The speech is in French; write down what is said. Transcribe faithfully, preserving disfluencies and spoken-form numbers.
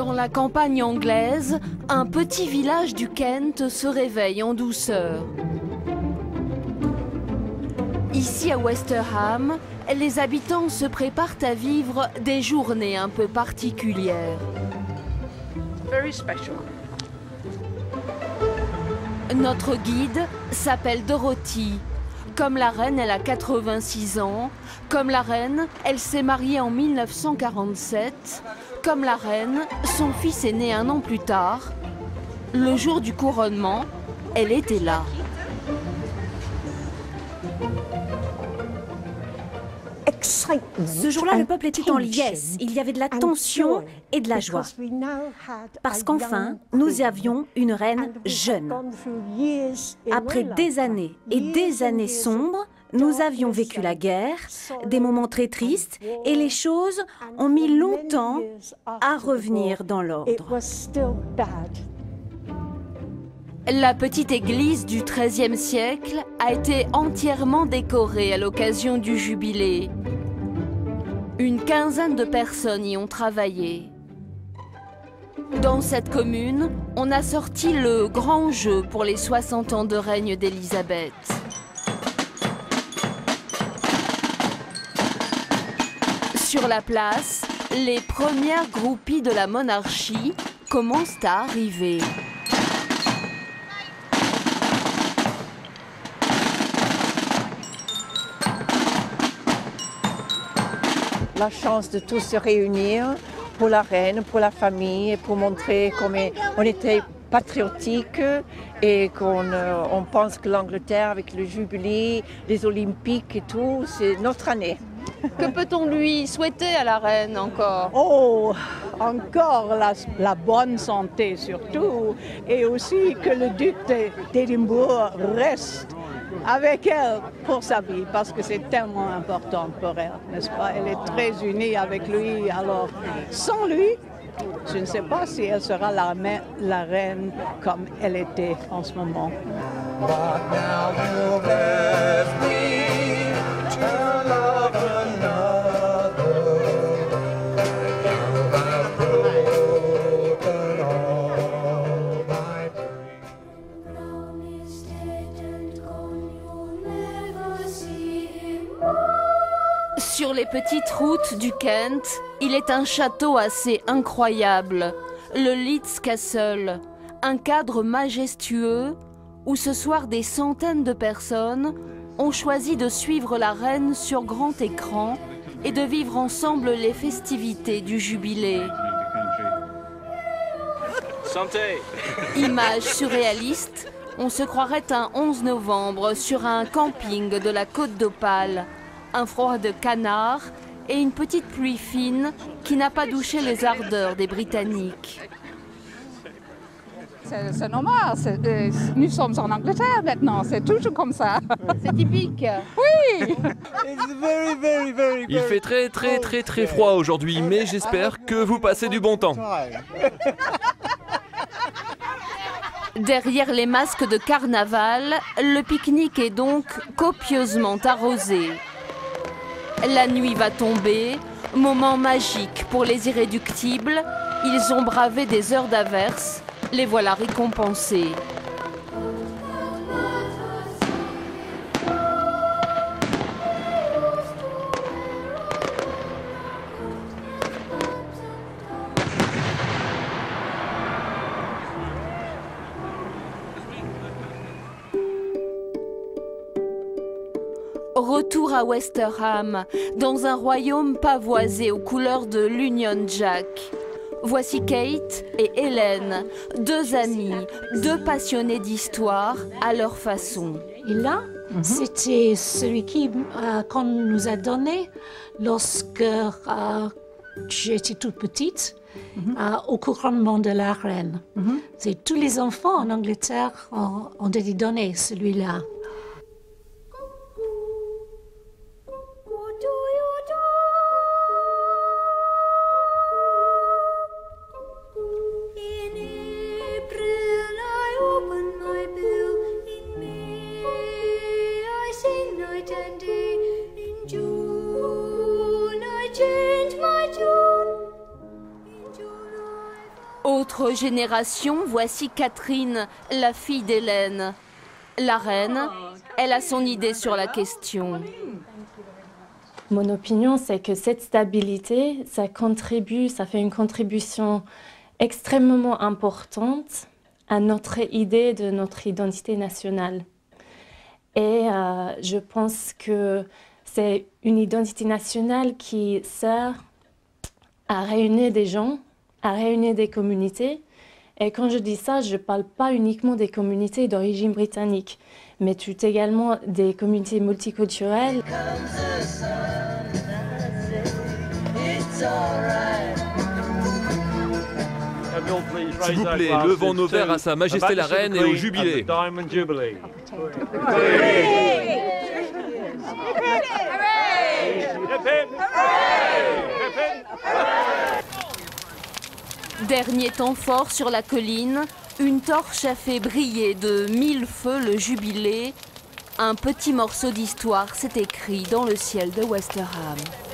Dans la campagne anglaise, un petit village du Kent se réveille en douceur. Ici à Westerham, les habitants se préparent à vivre des journées un peu particulières. Very special. Notre guide s'appelle Dorothy. Comme la reine, elle a quatre-vingt-six ans. Comme la reine, elle s'est mariée en mille neuf cent quarante-sept. Comme la reine, son fils est né un an plus tard. Le jour du couronnement, elle était là. Ce jour-là, le peuple était en liesse. Il y avait de la tension et de la joie. Parce qu'enfin, nous avions une reine jeune. Après des années et des années sombres, nous avions vécu la guerre, des moments très tristes, et les choses ont mis longtemps à revenir dans l'ordre. La petite église du treizième siècle a été entièrement décorée à l'occasion du jubilé. Une quinzaine de personnes y ont travaillé. Dans cette commune, on a sorti le grand jeu pour les soixante ans de règne d'Élisabeth. Sur la place, les premières groupies de la monarchie commencent à arriver. La chance de tous se réunir pour la reine, pour la famille, pour montrer qu'on on était patriotique et qu'on euh, on pense que l'Angleterre, avec le jubilé, les Olympiques et tout, c'est notre année. Que peut-on lui souhaiter à la reine encore? Oh, encore la, la bonne santé surtout, et aussi que le duc d'Édimbourg reste avec elle pour sa vie, parce que c'est tellement important pour elle, n'est-ce pas? Elle est très unie avec lui, alors sans lui, je ne sais pas si elle sera la, la reine comme elle était en ce moment. Sur les petites routes du Kent, il est un château assez incroyable, le Leeds Castle, un cadre majestueux où ce soir des centaines de personnes ont choisi de suivre la reine sur grand écran et de vivre ensemble les festivités du jubilé. Santé. Image surréaliste, on se croirait un onze novembre sur un camping de la Côte d'Opale. Un froid de canard et une petite pluie fine qui n'a pas douché les ardeurs des Britanniques. C'est normal, euh, nous sommes en Angleterre maintenant, c'est toujours comme ça. C'est typique. Oui. Il fait très très très très froid aujourd'hui, mais j'espère que vous passez du bon temps. Derrière les masques de carnaval, le pique-nique est donc copieusement arrosé. La nuit va tomber, moment magique pour les irréductibles. Ils ont bravé des heures d'averse, les voilà récompensés. Retour à Westerham, dans un royaume pavoisé aux couleurs de l'Union Jack. Voici Kate et Hélène, deux amies, deux passionnées d'histoire à leur façon. Et là, mm-hmm. c'était celui qui euh, qu'on nous a donné lorsque euh, j'étais toute petite, mm-hmm. euh, au couronnement de la reine. Mm-hmm. C'est tous les enfants en Angleterre ont, ont été donnés celui-là. autre génération, voici Catherine, la fille d'Hélène. La reine, elle a son idée sur la question. Mon opinion, c'est que cette stabilité, ça contribue, ça fait une contribution extrêmement importante à notre idée de notre identité nationale. Et euh, je pense que c'est une identité nationale qui sert à réunir des gens, à réunir des communautés. Et quand je dis ça, je ne parle pas uniquement des communautés d'origine britannique, mais tout également des communautés multiculturelles. S'il vous plaît, levons nos verres à Sa Majesté la Reine et au Jubilé. Dernier temps fort sur la colline, une torche a fait briller de mille feux le Jubilé. Un petit morceau d'histoire s'est écrit dans le ciel de Westerham.